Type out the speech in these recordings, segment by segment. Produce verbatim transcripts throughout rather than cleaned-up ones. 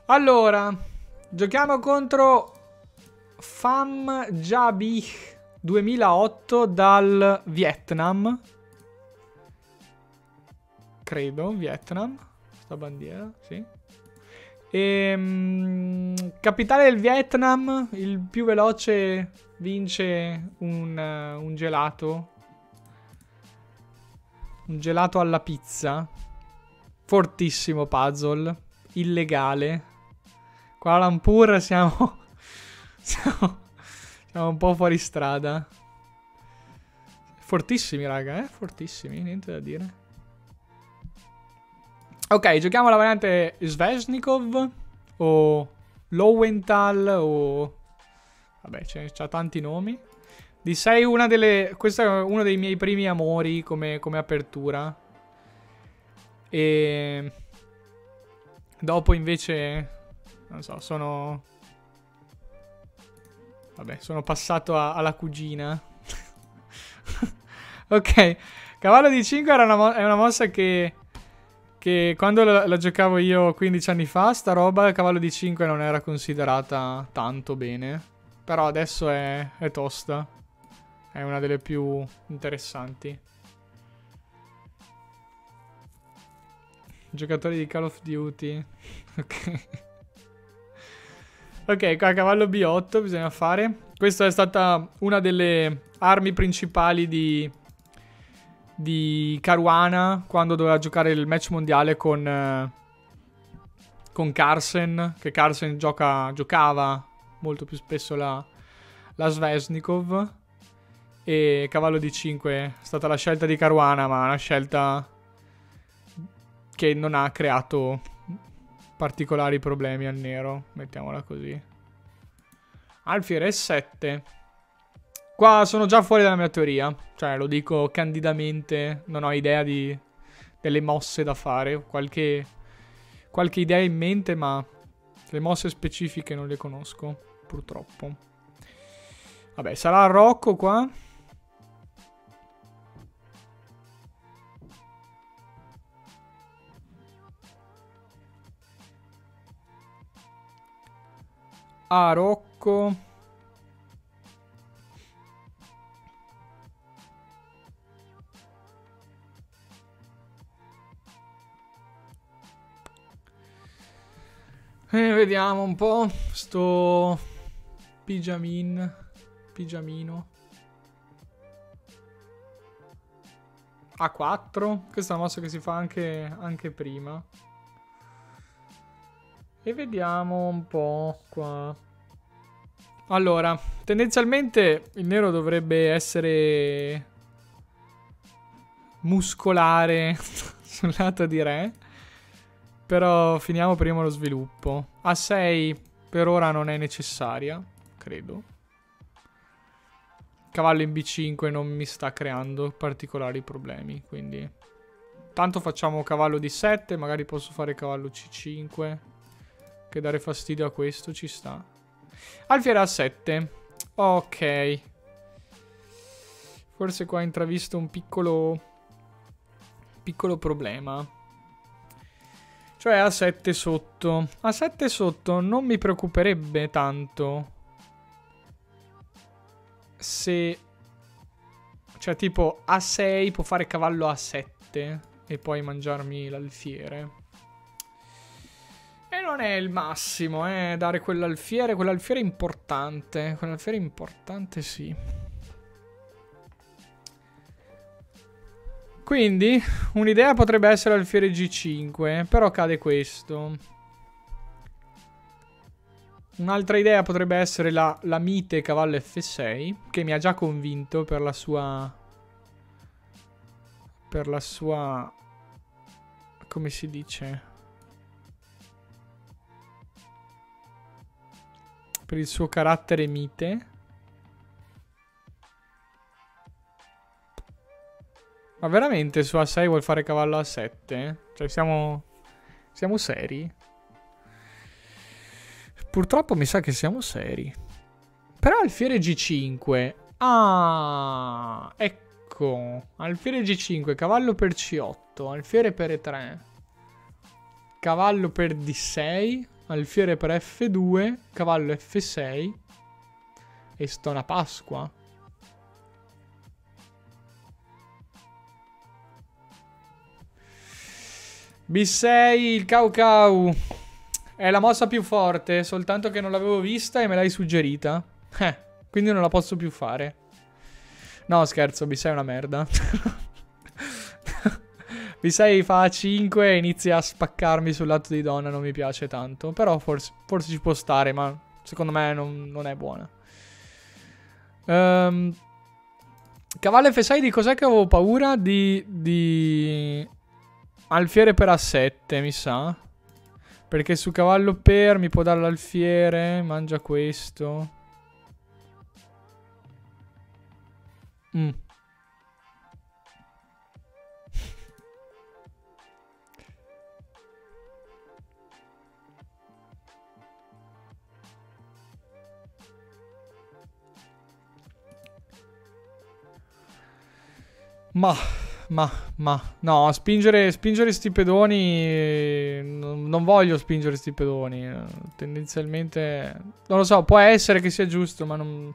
Allora, giochiamo contro Pham Jabih duemilaotto dal Vietnam. Credo, Vietnam. Sta bandiera, sì. E, capitale del Vietnam, il più veloce vince un, uh, un gelato. Un gelato alla pizza. Fortissimo puzzle. Illegale. Kuala Lumpur siamo, siamo... Siamo un po' fuori strada. Fortissimi, raga, eh? Fortissimi, niente da dire. Ok, giochiamo la variante Sveshnikov o Lowenthal o... Vabbè, c'ha tanti nomi. Di sei una delle... Questo è uno dei miei primi amori come, come apertura. E... Dopo invece... Non so, sono... Vabbè, sono passato a, alla cugina. Ok, cavallo di cinque era una è una mossa che... Che quando la, la giocavo io quindici anni fa, sta roba, il cavallo di cinque non era considerata tanto bene. Però adesso è, è tosta. È una delle più interessanti. Giocatori di Call of Duty. Ok. Ok, qua cavallo B otto bisogna fare. Questa è stata una delle armi principali di, di Caruana quando doveva giocare il match mondiale con, eh, con Carlsen. Che Carlsen gioca, giocava molto più spesso la, la Sveshnikov. E cavallo D cinque è stata la scelta di Caruana, ma una scelta che non ha creato particolari problemi al nero, mettiamola così. Alfiere sette. Qua sono già fuori dalla mia teoria, cioè lo dico candidamente, non ho idea di delle mosse da fare, qualche qualche idea in mente, ma le mosse specifiche non le conosco, purtroppo. Vabbè, sarà Rocco qua. Ah, Rocco. E vediamo un po'. Sto pigiamin. Pigiamino. A quattro. Questa è una mossa che si fa anche, anche prima. E vediamo un po' qua. Allora, tendenzialmente il nero dovrebbe essere muscolare sul lato di re. Però finiamo prima lo sviluppo. A sei per ora non è necessaria, credo. Cavallo in B cinque non mi sta creando particolari problemi, quindi... Tanto facciamo cavallo D sette, magari posso fare cavallo C cinque... Che dare fastidio a questo ci sta. Alfiere A sette. Ok. Forse qua ho intravisto un piccolo... Piccolo problema. Cioè A sette sotto. A sette sotto non mi preoccuperebbe tanto. Se... Cioè tipo A sei può fare cavallo A sette. E poi mangiarmi l'alfiere. E non è il massimo, eh, dare quell'alfiere. Quell'alfiere importante. Quell'alfiere importante, sì. Quindi, un'idea potrebbe essere alfiere G cinque. Però cade questo. Un'altra idea potrebbe essere la, la mite cavallo F sei. Che mi ha già convinto per la sua... Per la sua... Come si dice... Per il suo carattere mite. Ma veramente su A sei vuol fare cavallo A sette? Cioè siamo... Siamo seri? Purtroppo mi sa che siamo seri. Però alfiere G cinque. Ah, ecco. Alfiere G cinque, cavallo per C otto, alfiere per E tre. Cavallo per D sei. alfiere per F due, cavallo F sei e stona Pasqua. B sei, il Cau Cau. È la mossa più forte, soltanto che non l'avevo vista e me l'hai suggerita. Eh, quindi non la posso più fare. No, scherzo, B sei è una merda. B sei fa A cinque e inizia a spaccarmi sul lato di donna, non mi piace tanto. Però forse, forse ci può stare, ma secondo me non, non è buona. Um, cavallo F sei, di cos'è che avevo paura? Di... di... alfiere per A sette, mi sa. Perché su cavallo per mi può dare l'alfiere. Mangia questo. Mm. Ma... Ma, ma, no, spingere, spingere sti pedoni, non, non voglio spingere sti pedoni, tendenzialmente, non lo so, può essere che sia giusto, ma non,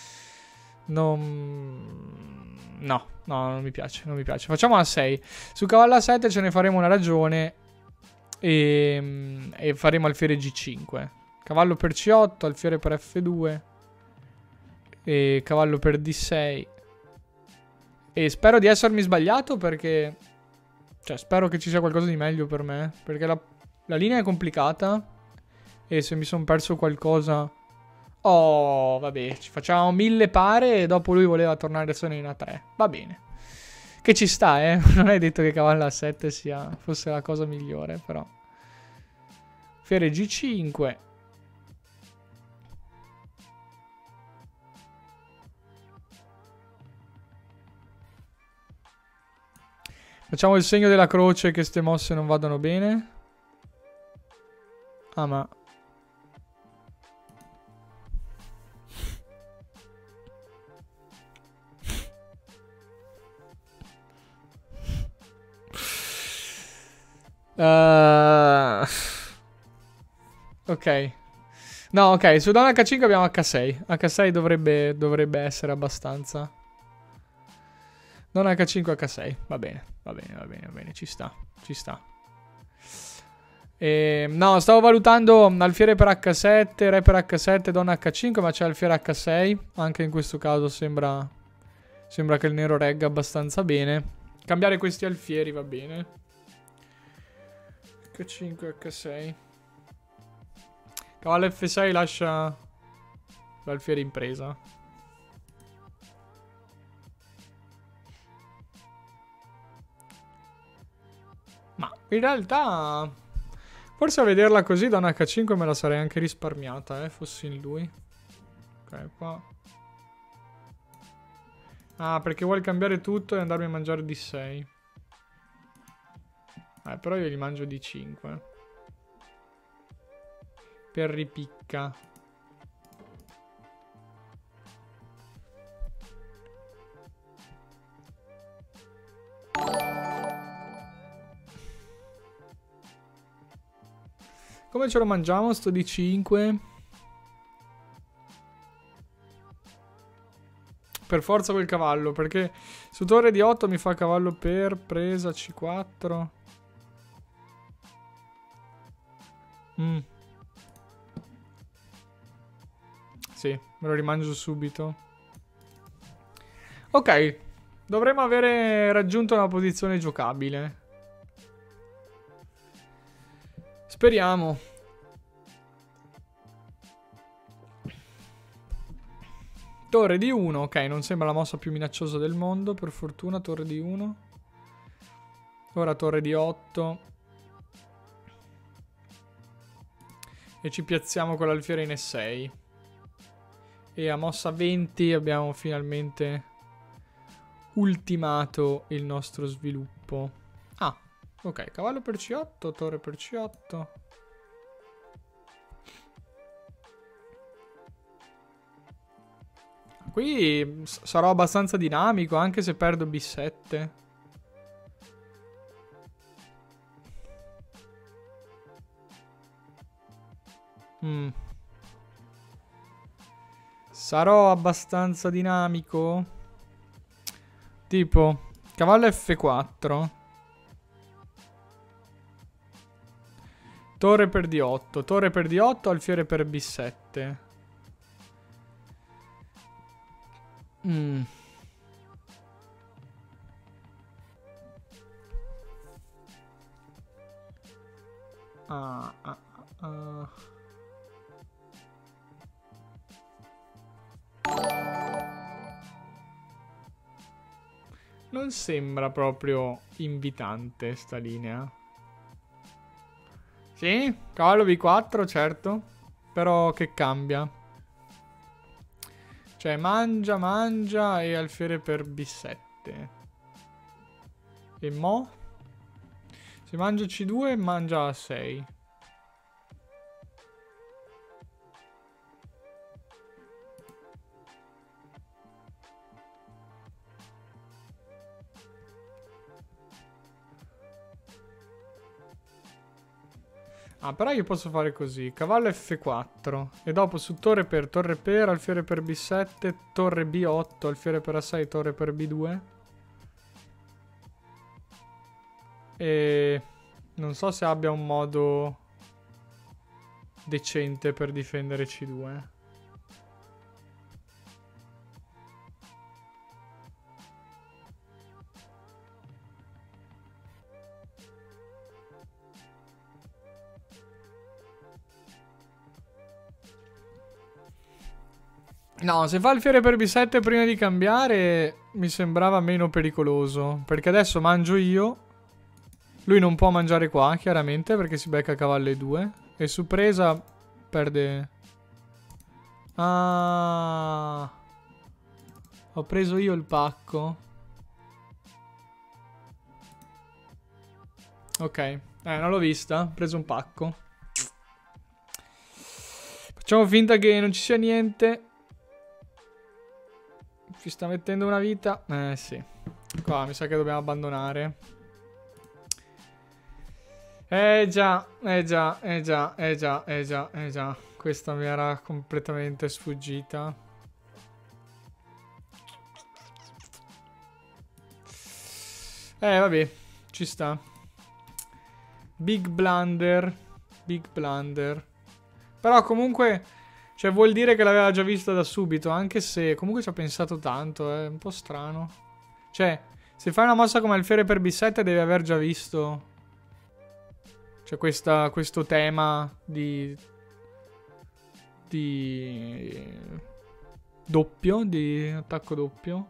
non, no, no, non mi piace, non mi piace. Facciamo A sei, su cavallo A sette ce ne faremo una ragione e, e faremo alfiere G cinque, cavallo per C otto, alfiere per F due e cavallo per D sei. E spero di essermi sbagliato perché... Cioè, spero che ci sia qualcosa di meglio per me. Perché la, la linea è complicata. E se mi sono perso qualcosa... Oh, vabbè. Ci facciamo mille pare e dopo lui voleva tornare solo in A tre. Va bene. Che ci sta, eh. Non è detto che cavallo A sette sia, fosse la cosa migliore, però. Fiere G cinque. Facciamo il segno della croce che ste mosse non vadano bene. Ah, ma... Uh... Ok. No, ok, su donna H cinque abbiamo H sei. H sei dovrebbe, dovrebbe essere abbastanza. Donna H cinque, H sei. Va bene, va bene, va bene, va bene. Ci sta, ci sta. E, no, stavo valutando alfiere per H sette, re per H sette, donna H cinque, ma c'è alfiere H sei. Anche in questo caso sembra, sembra che il nero regga abbastanza bene. Cambiare questi alfieri va bene. H cinque, H sei. Cavallo F sei lascia l'alfiere in presa. Ma in realtà forse a vederla così da un H cinque me la sarei anche risparmiata, eh, fossi in lui. Ok, qua. Ah, perché vuole cambiare tutto e andarmi a mangiare D sei. Eh, però io gli mangio D cinque. Per ripicca. Come ce lo mangiamo sto D cinque? Per forza quel cavallo, perché su torre D otto mi fa cavallo per presa C quattro. Mm. Sì, me lo rimangio subito. Ok, dovremmo avere raggiunto una posizione giocabile. Speriamo. Torre D uno, ok, non sembra la mossa più minacciosa del mondo, per fortuna, torre D uno. Ora torre D otto. E ci piazziamo con l'alfiere in E sei. E a mossa venti abbiamo finalmente ultimato il nostro sviluppo. Ah, ok, cavallo per C otto, torre per C otto. Qui sarò abbastanza dinamico, anche se perdo B sette. Mm. Sarò abbastanza dinamico? Tipo, cavallo F quattro. Torre per D otto. Torre per D otto, alfiere per B sette. Mm. Ah, ah, ah. Non sembra proprio invitante sta linea. Sì, cavallo B quattro, certo. Però che cambia? Cioè, mangia, mangia e alfiere per B sette. E mo? Se mangia C due, mangia A sei. Ah, però io posso fare così. Cavallo F quattro. E dopo su torre per, torre per, alfiere per B sette, torre B otto, alfiere per A sei, torre per B due. E non so se abbia un modo decente per difendere C due. No, se fa alfiere per B sette prima di cambiare mi sembrava meno pericoloso. Perché adesso mangio io. Lui non può mangiare qua, chiaramente, perché si becca cavallo E due. E su presa perde... Ah... Ho preso io il pacco. Ok. Eh, non l'ho vista. Ho preso un pacco. Facciamo finta che non ci sia niente. Ci sta mettendo una vita. Eh, sì. Qua mi sa che dobbiamo abbandonare. Eh già, eh già, eh già, eh già, eh già, eh già. Questa mi era completamente sfuggita. Eh, vabbè, ci sta. Big blunder. Big blunder. Però comunque, cioè vuol dire che l'aveva già vista da subito, anche se comunque ci ha pensato tanto, è un po' strano. Cioè, se fai una mossa come alfiere per B sette devi aver già visto... C'è questa, questo tema di, di doppio, di attacco doppio.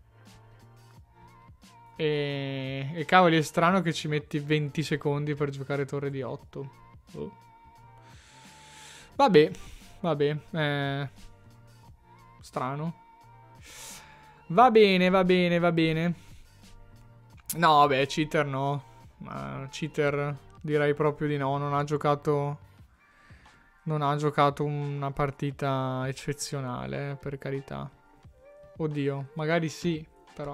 E, e cavoli, è strano che ci metti venti secondi per giocare torre di otto. Oh. Vabbè, vabbè, eh, strano. Va bene, va bene, va bene. No, vabbè, cheater no. Ma cheater... Direi proprio di no, non ha giocato non ha giocato una partita eccezionale, per carità. Oddio, magari sì, però.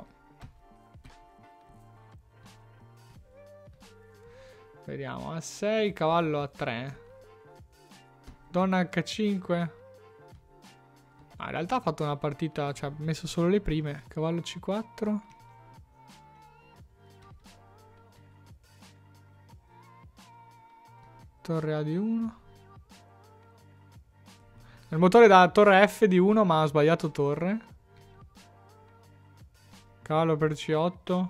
Vediamo, A sei, cavallo A tre. Donna H cinque. Ah, in realtà ha fatto una partita, cioè ha messo solo le prime. Cavallo C quattro. Torre A di uno. Il motore da torre F di uno, ma ha sbagliato torre. Cavallo per C otto.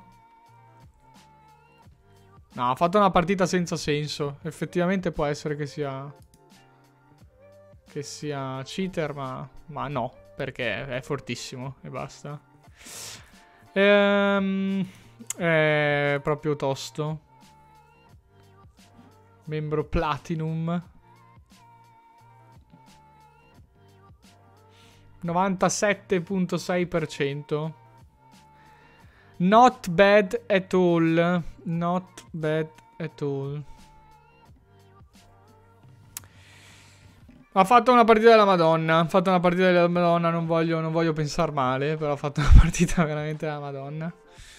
No, ha fatto una partita senza senso. Effettivamente può essere che sia... Che sia cheater, ma... Ma no, perché è fortissimo e basta. Ehm... È proprio tosto. Membro Platinum. novantasette virgola sei per cento. Not bad at all. Not bad at all. Ha fatto una partita della Madonna. Ha fatto una partita della Madonna. Non voglio, non voglio pensare male, però ha fatto una partita veramente della Madonna.